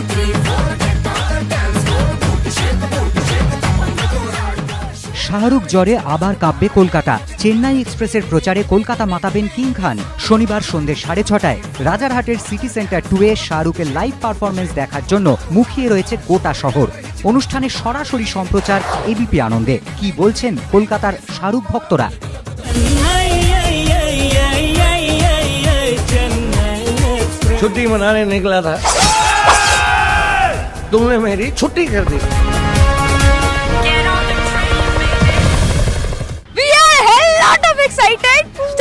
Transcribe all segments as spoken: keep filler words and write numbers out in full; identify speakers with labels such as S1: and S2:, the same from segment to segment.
S1: শাহরুখ জ্বরে আবার কাঁপবে কলকাতা। চেন্নাই এক্সপ্রেসের প্রচারে কলকাতা মাতাবেন কিং খান। শনিবার সন্ধ্যে সাড়ে ছটায় রাজারহাটের সিটি সেন্টার টুয়ে শাহরুখের লাইভ পারফরমেন্স দেখার জন্য মুখিয়ে রয়েছে গোটা শহর। অনুষ্ঠানে সরাসরি সম্প্রচার এবিপি আনন্দে। কি বলছেন কলকাতার শাহরুখ ভক্তরা?
S2: छुट्टी मनाने निकला था, तुमने मेरी छुट्टी कर दी।
S3: We are hell lot of excited.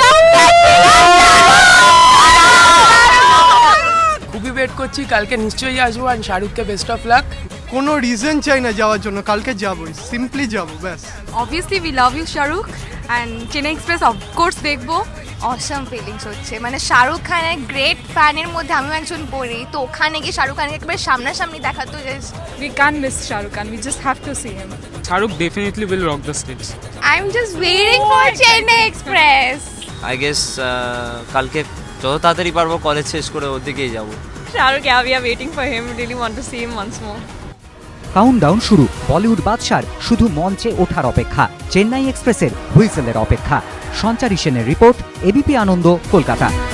S4: খুবই ওয়েট করছি, কালকে নিশ্চয়ই আসবো। আর শাহরুখকে বেস্ট অফ লাক।
S5: কোনো রিজন চাই না যাওয়ার জন্য, কালকে যাবো, সিম্পলি যাবো ব্যাস।
S3: Obviously we love you Shahrukh and Chennai Express of course দেখবো।
S6: অসাম ফিলিংস হচ্ছে, মানে শাহরুখ খানের গ্রেট ফ্যানের মধ্যে আমিও একজন পড়ি, তো ওখানে গিয়ে শাহরুখ খানকে একবার সামনাসামনি দেখা তো just
S3: We can't miss Shahrukh Khan, we just have to see him.
S7: Shahrukh definitely will rock the stage.
S6: I'm just waiting for Chennai Express.
S8: I guess কালকে যত তাড়াতাড়ি পারবো কলেজ শেষ করে ওর দিকেই যাব।
S3: Shahrukh, yeah, we are waiting for him, really want to see him once more.
S1: Countdown শুরু। Bollywood বাদশার শুধু মঞ্চে ওঠার অপেক্ষা, চেন্নাই এক্সপ্রেসের হুইসেলের অপেক্ষা। সঞ্চারী সেনের রিপোর্ট, এবিপি আনন্দ, কলকাতা।